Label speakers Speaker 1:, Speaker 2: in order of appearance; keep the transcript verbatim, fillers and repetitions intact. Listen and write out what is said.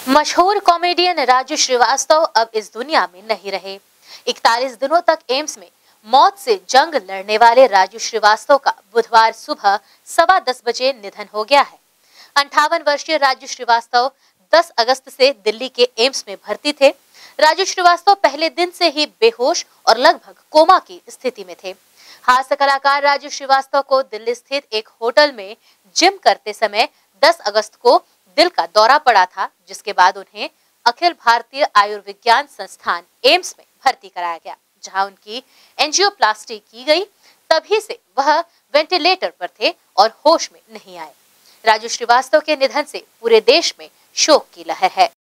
Speaker 1: मशहूर कॉमेडियन राजू श्रीवास्तव अब इस दुनिया में नहीं रहे। इकतालीस दिनों तक एम्स में मौत से जंग लड़ने वाले राजू श्रीवास्तव का बुधवार सुबह सवा दस बजे निधन हो गया है। अंठावन वर्षीय राजू श्रीवास्तव दस अगस्त से दिल्ली के एम्स में भर्ती थे। राजू श्रीवास्तव पहले दिन से ही बेहोश और लगभग कोमा की स्थिति में थे। हास्य कलाकार राजू श्रीवास्तव को दिल्ली स्थित एक होटल में जिम करते समय दस अगस्त को दिल का दौरा पड़ा था, जिसके बाद उन्हें अखिल भारतीय आयुर्विज्ञान संस्थान एम्स में भर्ती कराया गया, जहां उनकी एंजियोप्लास्टी की गई। तभी से वह वेंटिलेटर पर थे और होश में नहीं आए। राजू श्रीवास्तव के निधन से पूरे देश में शोक की लहर है।